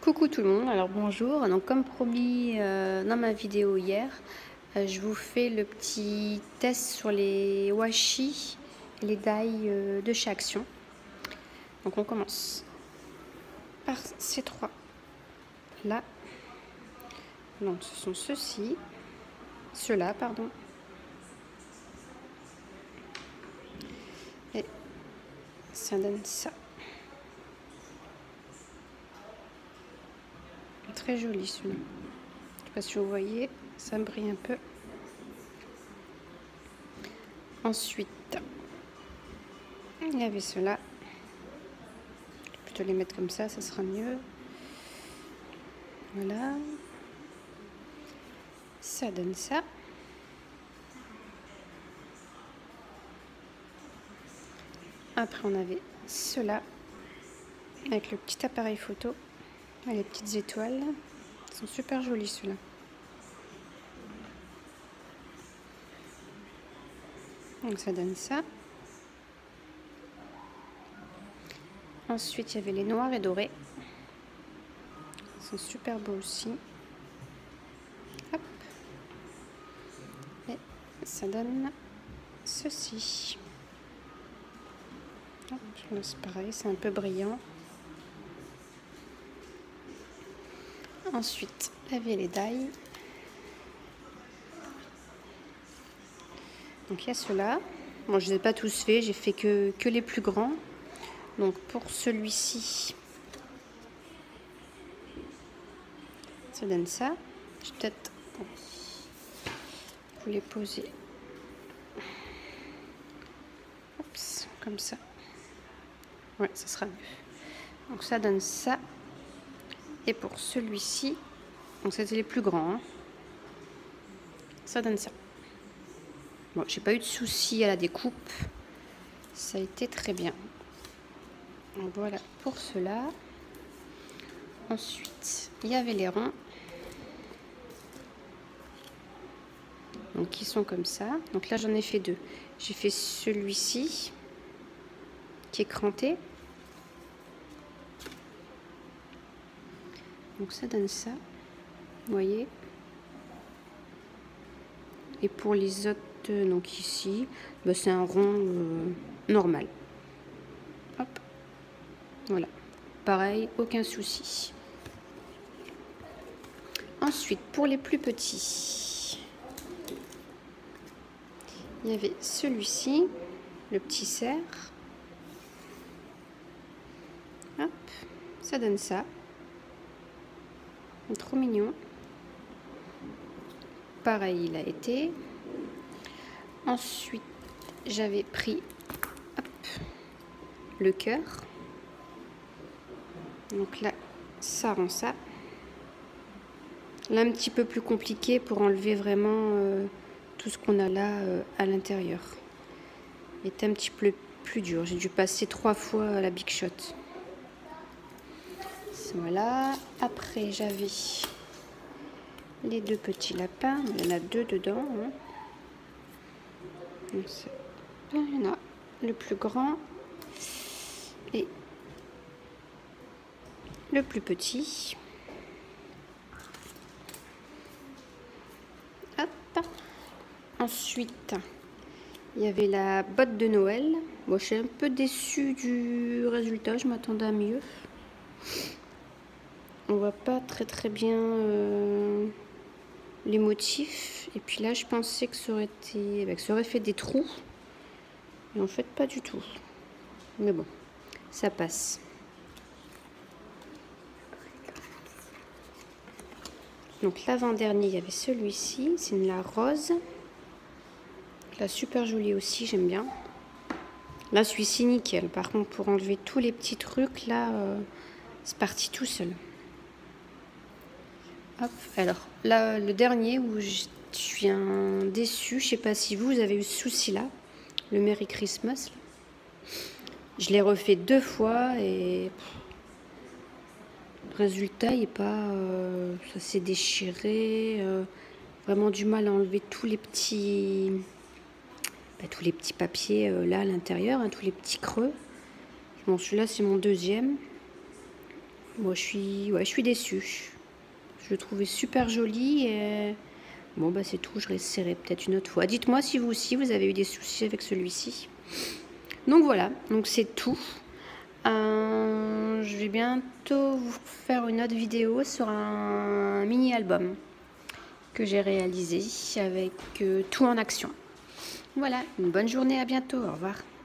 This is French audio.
Coucou tout le monde, alors bonjour. Donc comme promis dans ma vidéo hier, je vous fais le petit test sur les washi, les die de chez Action. Donc on commence par ces trois là. Donc ce sont ceux-ci, ceux-là pardon. Et ça donne ça. Très joli celui-là. Je ne sais pas si vous voyez, ça brille un peu. Ensuite, il y avait ceux-là. Je vais plutôt les mettre comme ça sera mieux. Voilà. Ça donne ça. Après, on avait ceux-là avec le petit appareil photo et les petites étoiles. Ils sont super jolis ceux-là. Donc ça donne ça. Ensuite, il y avait les noirs et dorés. Ils sont super beaux aussi. Hop. Et ça donne ceci. C'est pareil, c'est un peu brillant. Ensuite, il y avait les die. Donc il y a ceux-là. Bon, je ne les ai pas tous faits, j'ai fait que les plus grands. Donc pour celui-ci, ça donne ça. Je vais peut-être vous les poser. Oups, comme ça. Ouais, ça sera mieux. Donc ça donne ça. Et pour celui-ci, donc c'était les plus grands, hein, ça donne ça. Bon, j'ai pas eu de soucis à la découpe. Ça a été très bien. Donc voilà pour cela. Ensuite, il y avait les ronds. Donc qui sont comme ça. Donc là j'en ai fait deux. J'ai fait celui-ci qui est cranté. Donc ça donne ça. Vous voyez. Et pour les autres, donc ici, bah c'est un rond normal. Hop. Voilà. Pareil, aucun souci. Ensuite, pour les plus petits, il y avait celui-ci, le petit cerf. Hop, ça donne ça. Trop mignon. Pareil, il a été. Ensuite, j'avais pris hop, le cœur. Donc là, ça rend ça. Là, un petit peu plus compliqué pour enlever vraiment tout ce qu'on a là à l'intérieur. Il est un petit peu plus dur. J'ai dû passer 3 fois à la Big Shot. Voilà. Après, j'avais les deux petits lapins. Il y en a deux dedans. Hein. Donc, il y en a le plus grand et le plus petit. Hop. Ensuite, il y avait la botte de Noël. Bon, je suis un peu déçue du résultat. Je m'attendais à mieux. On voit pas très bien les motifs. Et puis là, je pensais que ça aurait été, que ça aurait fait des trous. Et en fait, pas du tout. Mais bon, ça passe. Donc l'avant-dernier, il y avait celui-ci. C'est une la rose. Là, super joli aussi, j'aime bien. Là, celui-ci, nickel. Par contre, pour enlever tous les petits trucs, là, c'est parti tout seul. Hop, alors là, le dernier où je suis un déçu, je sais pas si vous avez eu ce souci là, le Merry Christmas. Là. Je l'ai refait 2 fois et le résultat il est pas, ça s'est déchiré, vraiment du mal à enlever tous les petits papiers là à l'intérieur, hein, tous les petits creux. Bon, celui-là c'est mon deuxième. Bon, je suis déçue. Je le trouvais super joli et bon, bah c'est tout. Je l'essaierai peut-être une autre fois. Dites-moi si vous aussi vous avez eu des soucis avec celui-ci. Donc voilà, donc c'est tout. Je vais bientôt vous faire une autre vidéo sur un mini-album que j'ai réalisé avec tout en action. Voilà, une bonne journée, à bientôt, au revoir.